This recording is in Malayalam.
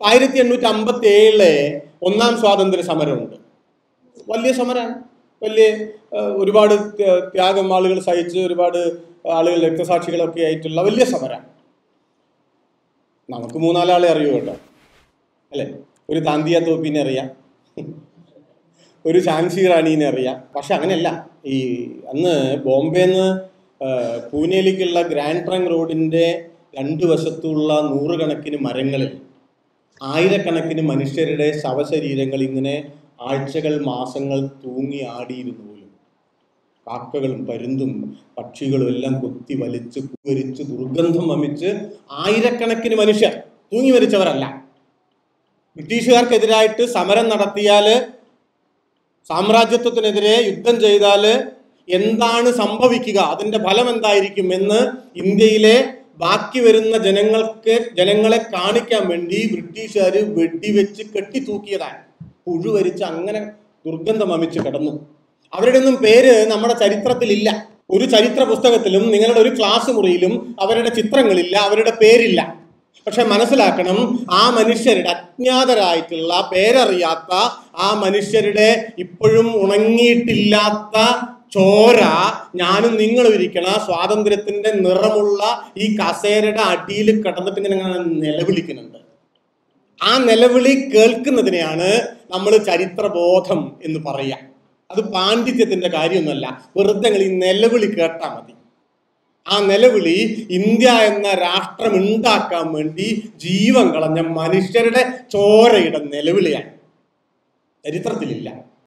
1857 ഒന്നാം സ്വാതന്ത്ര്യ സമരമുണ്ട്. വലിയ സമരമാണ്. വലിയ ഒരുപാട് ത്യാഗം ആളുകൾ സഹിച്ച്, ഒരുപാട് ആളുകൾ രക്തസാക്ഷികളൊക്കെ ആയിട്ടുള്ള വലിയ സമരമാണ്. നമുക്ക് മൂന്നാലാളെ അറിയൂ കേട്ടോ, അല്ലേ? ഒരു താന്തിയ തോപ്പിനെ അറിയാം, ഒരു ഝാൻസി റാണീനെ അറിയാം. പക്ഷെ അങ്ങനെയല്ല. ഈ അന്ന് ബോംബെന്ന് പൂനെയിലേക്കുള്ള ഗ്രാൻഡ് ട്രങ്ക് റോഡിൻ്റെ രണ്ട് വശത്തുള്ള നൂറുകണക്കിന് മരങ്ങളിൽ ആയിരക്കണക്കിന് മനുഷ്യരുടെ ശവശരീരങ്ങൾ ഇങ്ങനെ ആഴ്ചകൾ മാസങ്ങൾ തൂങ്ങി ആടിയിരുന്നു പോലും. കാക്കകളും പരുന്തും പക്ഷികളും എല്ലാം കൊത്തി വലിച്ച് കുവരിച്ച് ദുർഗന്ധം വമിച്ച് ആയിരക്കണക്കിന് മനുഷ്യർ തൂങ്ങി മരിച്ചവരല്ല. ബ്രിട്ടീഷുകാർക്കെതിരായിട്ട് സമരം നടത്തിയാൽ, സാമ്രാജ്യത്വത്തിനെതിരെ യുദ്ധം ചെയ്താൽ എന്താണ് സംഭവിക്കുക, അതിൻ്റെ ഫലം എന്തായിരിക്കും എന്ന് ഇന്ത്യയിലെ ബാക്കി വരുന്ന ജനങ്ങളെ കാണിക്കാൻ വേണ്ടി ബ്രിട്ടീഷുകാർ വെടിവെച്ച് കെട്ടിത്തൂക്കിയതാണ്. പുഴുവരിച്ച് അങ്ങനെ ദുർഗന്ധം വമിച്ച് കിടന്നു. അവരുടെ ഒന്നും പേര് നമ്മുടെ ചരിത്രത്തിലില്ല. ഒരു ചരിത്ര പുസ്തകത്തിലും നിങ്ങളുടെ ഒരു ക്ലാസ് മുറിയിലും അവരുടെ ചിത്രങ്ങളില്ല, അവരുടെ പേരില്ല. പക്ഷെ മനസ്സിലാക്കണം, ആ മനുഷ്യരുടെ അജ്ഞാതരായിട്ടുള്ള, പേരറിയാത്ത ആ മനുഷ്യരുടെ ഇപ്പോഴും ഉണങ്ങിയിട്ടില്ലാത്ത ചോര ഞാനും നിങ്ങളും ഇരിക്കണ സ്വാതന്ത്ര്യത്തിന്റെ നിറമുള്ള ഈ കസേരയുടെ അടിയിൽ കിടന്നിട്ട് ഇങ്ങനെ നിലവിളിക്കുന്നുണ്ട്. ആ നിലവിളി കേൾക്കുന്നതിനെയാണ് നമ്മൾ ചരിത്രബോധം എന്ന് പറയുക. അത് പാണ്ഡിത്യത്തിന്റെ കാര്യമൊന്നുമല്ല. വെറുതെ ഈ നിലവിളി കേട്ടാൽ മതി. ആ നിലവിളി ഇന്ത്യ എന്ന രാഷ്ട്രം ഉണ്ടാക്കാൻ വേണ്ടി ജീവൻ കളഞ്ഞ മനുഷ്യരുടെ ചോരയുടെ നിലവിളിയാണ്. ചരിത്രത്തിലില്ല.